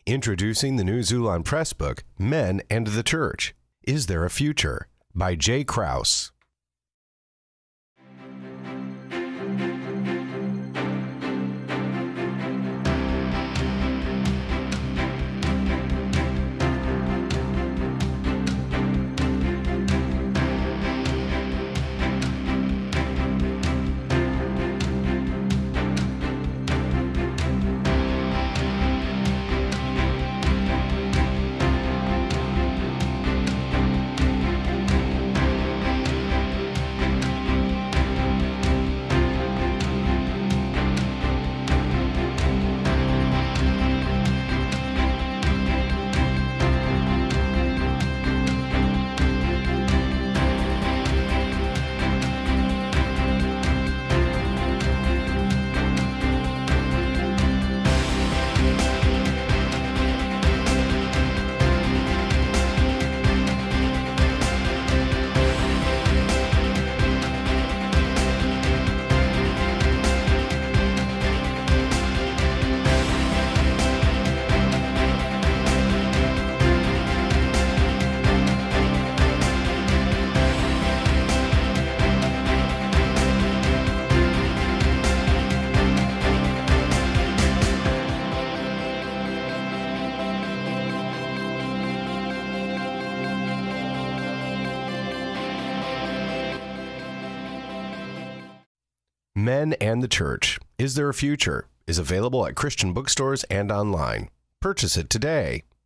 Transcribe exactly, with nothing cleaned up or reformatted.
Introducing the new Xulon Press book, Men and the Church. Is There a Future? By J. Crouse. Men and the Church. Is There a Future? Is available at Christian bookstores and online. Purchase it today.